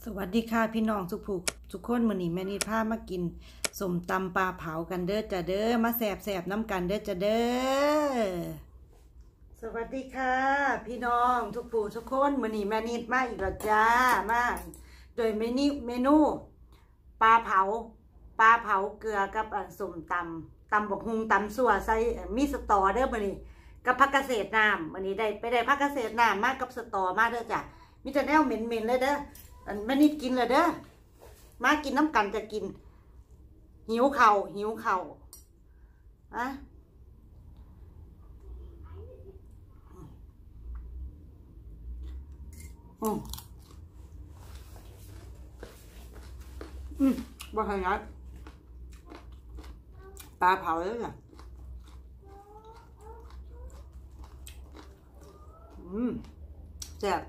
สวัสดีค่ะพี่น้องทุกคนมื้อนี้แม่นิดพามากินส้มตำปลาเผากันเด้อจ้ะเด้อมาแสบน้ำกันเด้อจ้ะเด้อสวัสดีค่ะพี่น้องทุกคนมื้อนี้แม่นิดมาอีกแล้วจ้ามาโดยเมนูปลาเผาเกลือกับส้มตำบักฮุงตำซั่วใส่มีสตอเด้อมื้อนี้กับผักเกษตรน้ำมื้อนี้ได้ผักเกษตรน้ำมากับสตอมาเด้อจ้ะมีแต่แนวเหม็นเลยเด้อแม่นิดกินเลยเด้อมากินน้ำกันจะกินหิวเข่าอะบ่ให้ยัดปลาเผาเลยจ้ะแซ่บ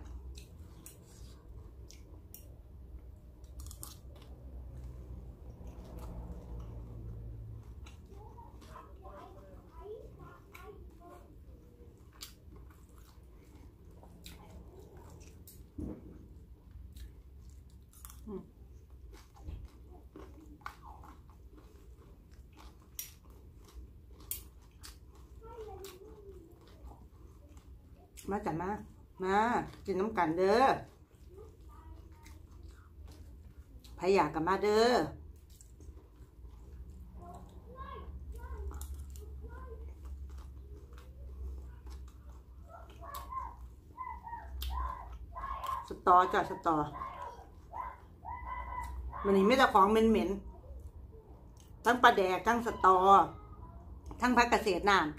มาจ้ะมากินน้ำกันเด้อใครอยากกันมาเด้อสตอจ้ะสตอมันนี่ไม่แต่ของเหม็นทั้งปลาแดกทั้งสตอทั้งผักเกษตรน้ำ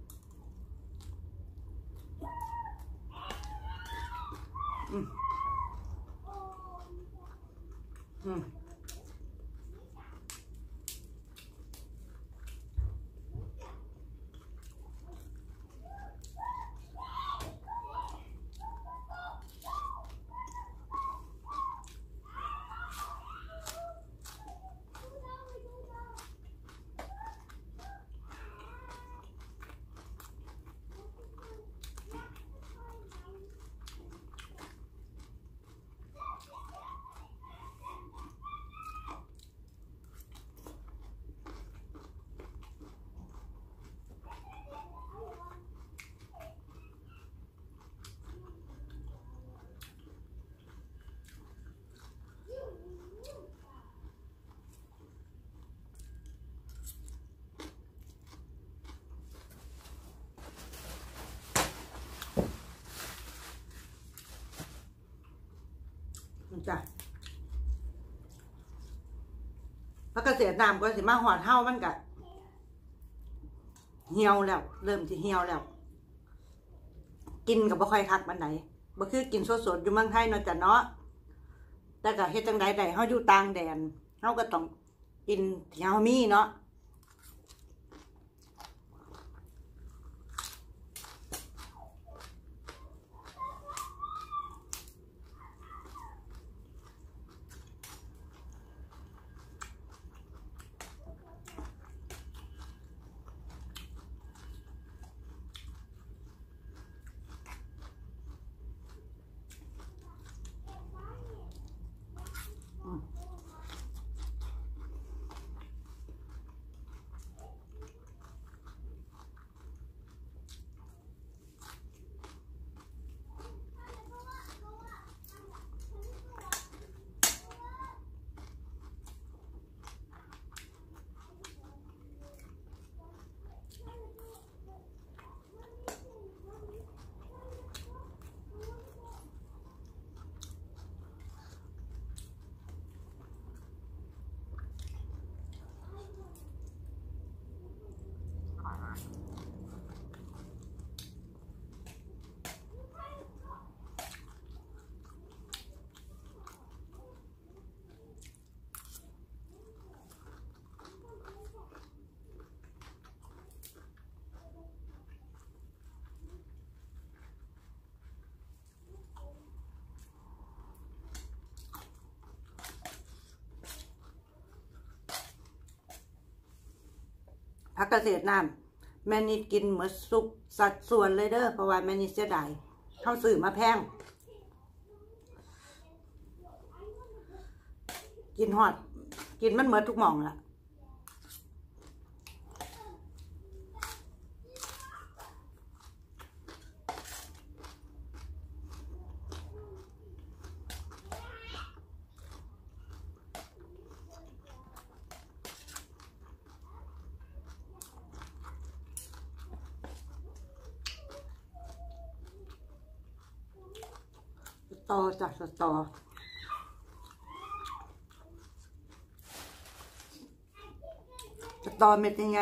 จ้ะผักเกษตรน้ำก็สิมาหอดเห่ามันกะเหี่ยวแล้วเริ่มที่เหี่ยวแล้วกินกับบ่ค่อยคักปานใดบ่คือกินสดๆอยู่เมืองไทยเนาะจ้ะเนาะแต่ก็เฮ็ดจังได๋ได้เฮาอยู่ต่างแดนเฮาก็ต้องกินที่เฮามีเนาะผักเกษตรน้ำแม่นิดกินเหมือนสุกสัดส่วนเลยเด้อเพราะว่าแม่นิดเสียดายเขาซื้อมาแพงกินฮอดกินมันเหมือนทุกหม่องละต่อจากต่อเม็ดยังไง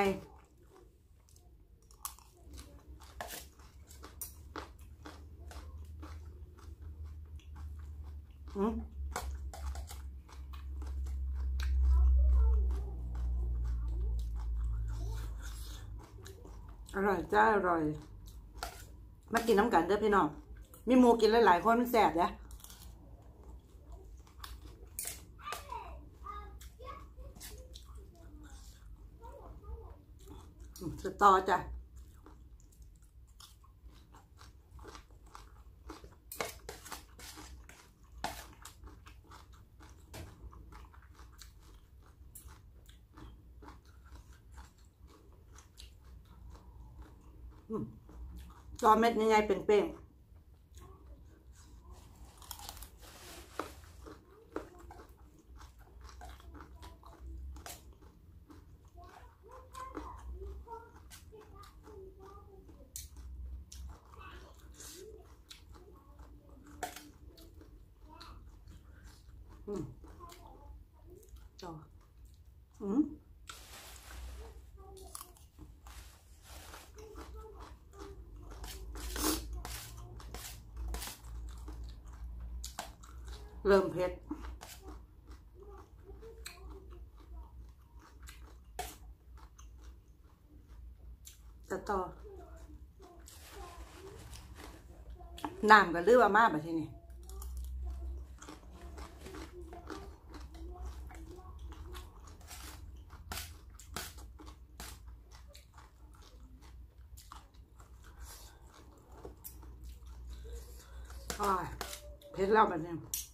อร่อยจ้าอร่อยมากินน้ำกันเด้อพี่น้องมีหมูกินหลายๆคนมันแสบนะสตอจ้ะจอเม็ดยังไงเป็นเป้งต่อเริ่มเผ็ดจะต่อน้ำก็ลือว่ามาแบบนี้เผ็ดแล้วแบบนี้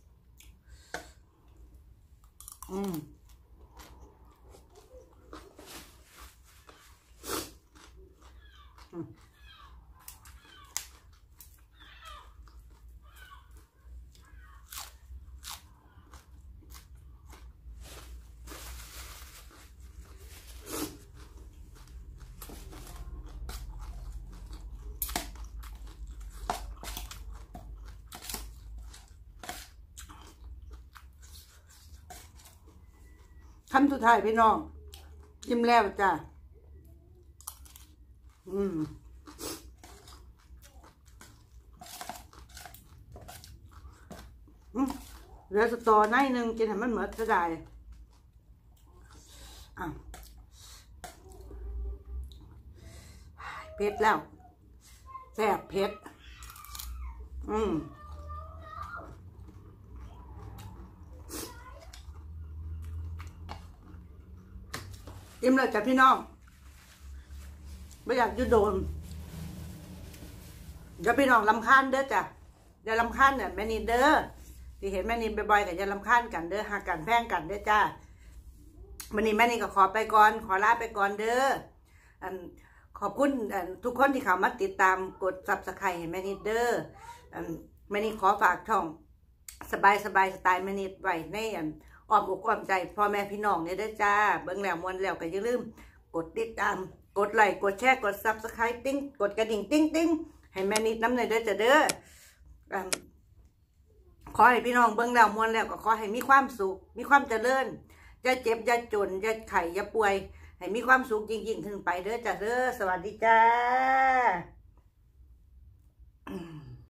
คำสุดท้ายพี่น้องยิ้มแล้วจ้ะเหลือสตอในหนึ่งกินให้มันเหมือนจะได้เผ็ดแล้วแซ่บเผ็ดอิ่มเลยจ้ะพี่น้องไม่อยากจะโดนอย่าพี่น้องลำคาญเด้อจ้ะอย่าลำคาญเนี่ยแม่นีเด้อที่เห็นแม่นีบ่อยๆกับอย่าลำคาญกันเด้อหากันแพงกันเด้อจ้าวันนี้แม่นีก็ขอไปก่อนขอลาไปก่อนเด้อขอบคุณทุกคนที่เข้ามาติดตามกด Subscribe ให้แม่นีเด้อแม่นีขอฝากช่องสบายสไตล์แม่นีไว้ในอ้อมอกอ้อมใจพ่อแม่พี่น้องเนี่ยได้จ้าเบิ่งแล้วมวนแล้วก็อย่าลืมกดติดตามกดไลค์กดแชร์กด Subscribe ติ้งกดกระดิ่งติ้งให้แม่นิดน้ำในเด้อจ้าเด้อขอให้พี่น้องเบิ่งแล้วมวนแล้วก็ขอให้มีความสุขมีความเจริญอย่าเจ็บอย่าจนอย่าไข้อย่าป่วยให้มีความสุขยิ่งขึ้นไปเด้อจ้าเด้อสวัสดีจ้า